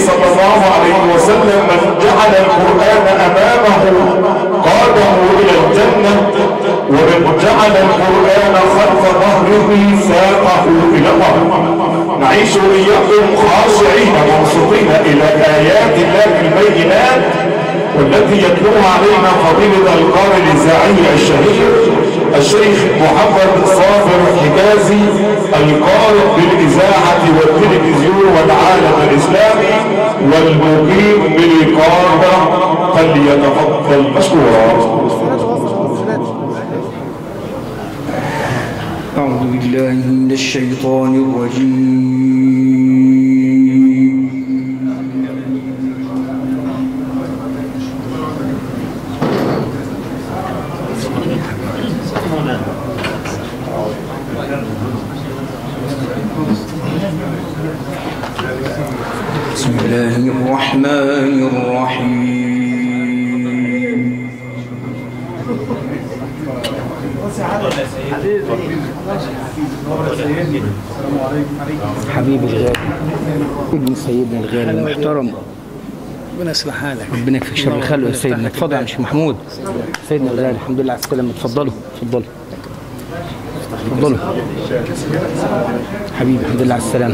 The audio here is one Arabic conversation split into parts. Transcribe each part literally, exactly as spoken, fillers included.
صلى الله عليه وسلم من جعل القرآن أمامه قاده إلى الجنة، ومن جعل القرآن خلف ظهره ساقه إلى النار. نعيش إياكم خاشعين منصتين إلى آيات الله البينات، والتي يتلوها علينا فضيلة القارئ الإذاعي الشهير الشيخ محمد صابر حجازي، القارئ بالإذاعة والتلفزيون والعالم الإسلامي والمقيم بالقاهرة، فليتفضل مشكورا. أعوذ بالله من الشيطان الرجيم. بسم الله الرحمن الرحيم. حبيبي الغالي، ابن سيدنا الغالي المحترم، ربنا يصلح حالك، ربنا يكفيك شر خلقه يا سيدنا. اتفضل يا مش محمود، سيدنا الغالي، الحمد لله على السلامه. اتفضلوا اتفضلوا اتفضلوا حبيبي، الحمد لله على السلامه.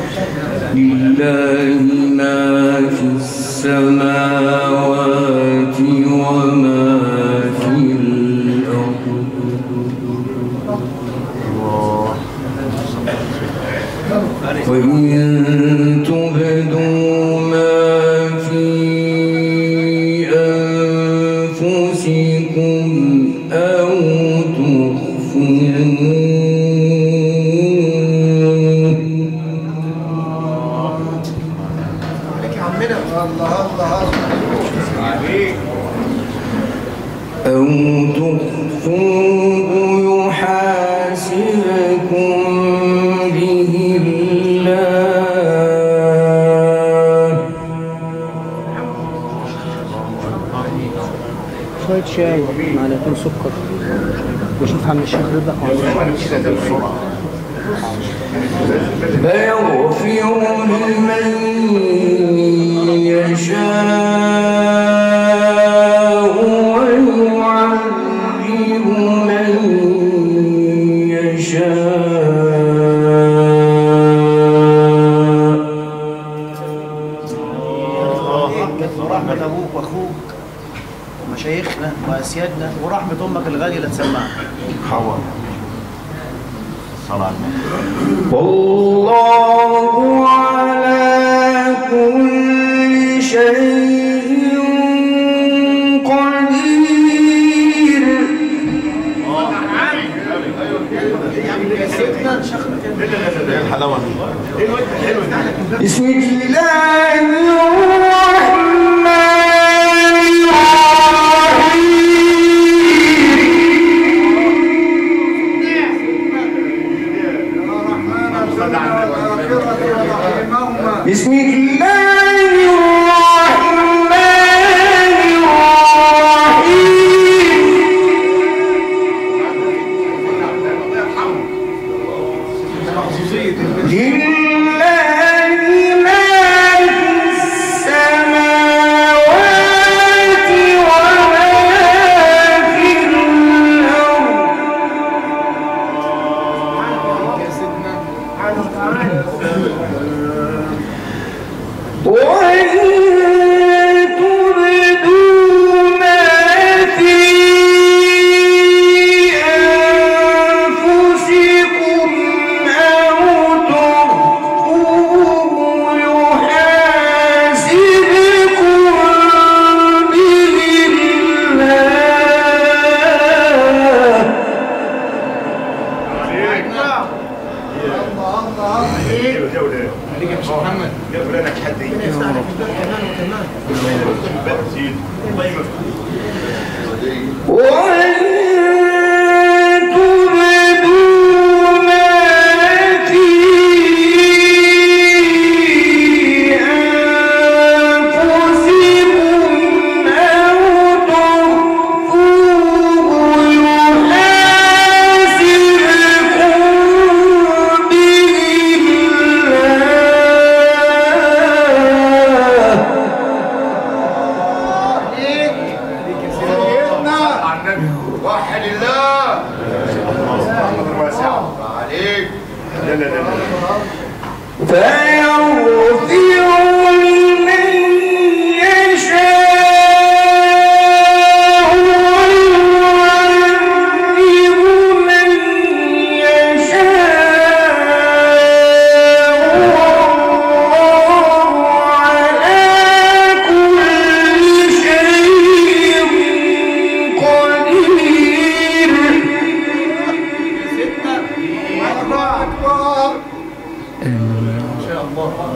لله ما في السماوات وما في الأرض، وإن تبدوا ما في أنفسكم أو تخفوه أو تخفوه يحاسبكم به الله. شوية شاي معلقتين سكر، وشوف عم الشيخ رضا فيغفر لمن يشاء ويعذب من يشاء. ورحمة أبوك وأخوك ومشايخنا وأسيادنا ورحمة أمك الغالية لا تسمعنا. حوا صلاة والله على كل شيء قدير. بسم الله الرحمن الرحيم. بسم الله الرحمن الرحيم. لله ما في السماوات وما في الأرض. وإن تبدوا ما في أنفسكم أو تخفوه يحاسبكم به الله. محمد قبل لك حد وإن تبدوا ما في أنفسكم أو تخفوه يحاسبكم به الله.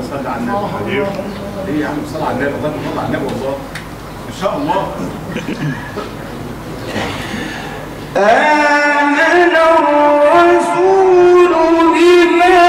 صل على النبي حبيبي. ايه يا عم صل على النبي، اللهم صل على النبي والله ان شاء الله. آمن الرسول بما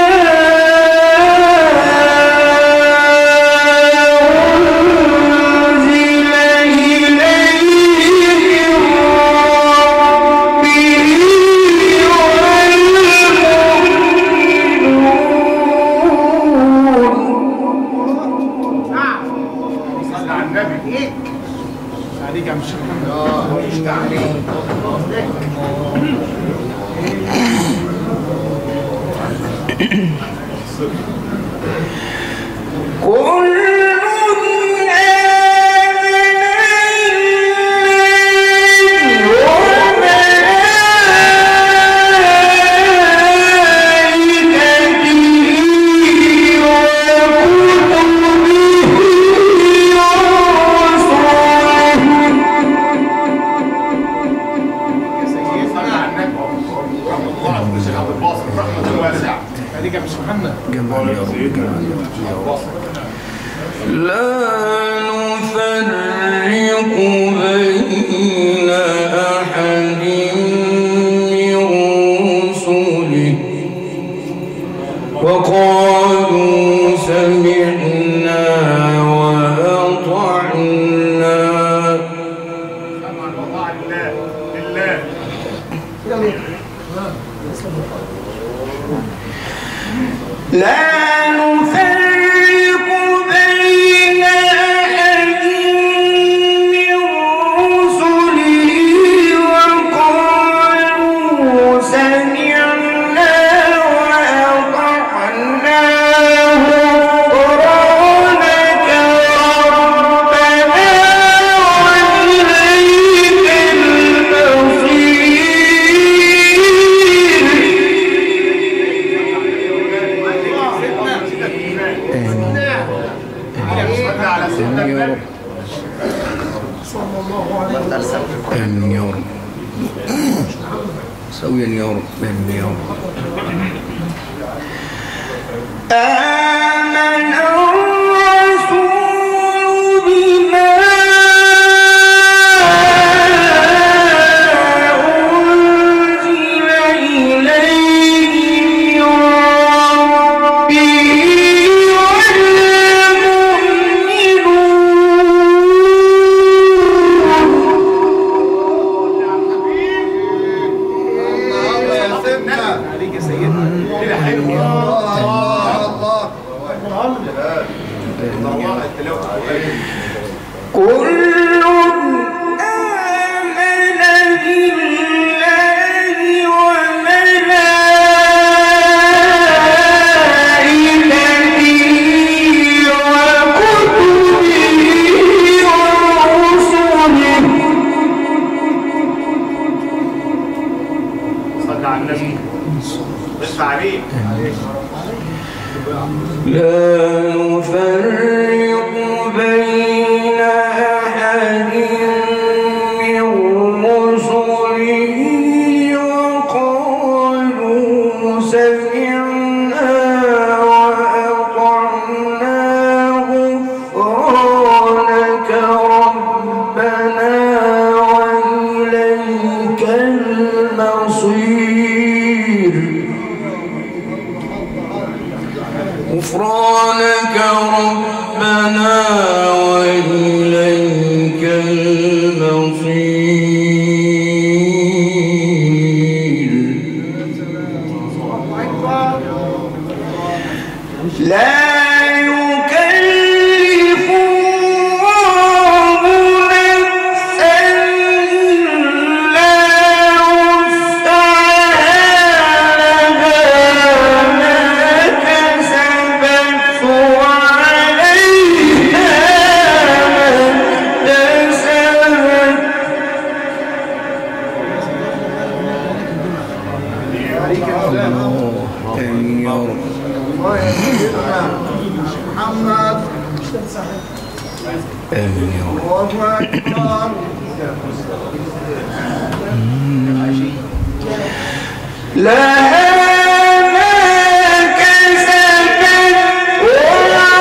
لها ما كسبت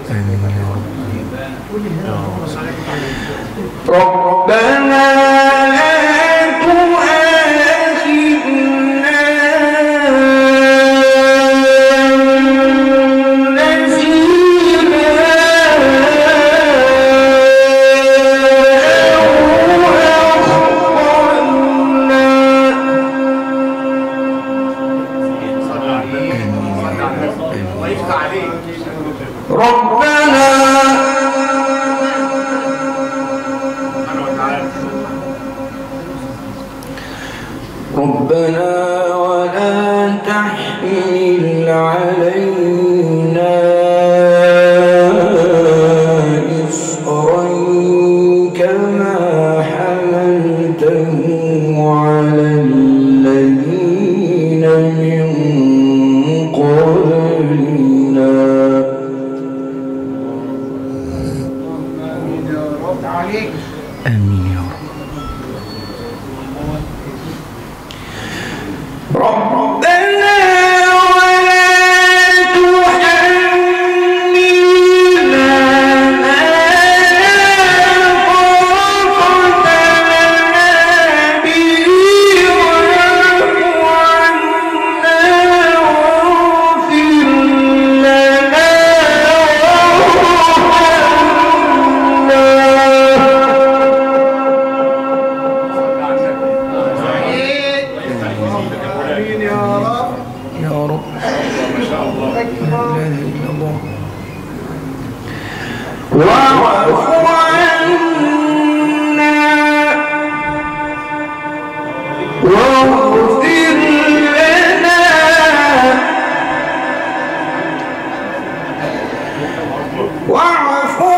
ربنا ربنا ولا تحمل علينا إصرا كما حملته على الذين من قبلنا آمين يا رب. ربنا ولا تحملنا ما لا طاقة لنا به واعف عنا واغفر لنا يا رب. لا إله إلا الله. واعف عنا واغفر لنا واعف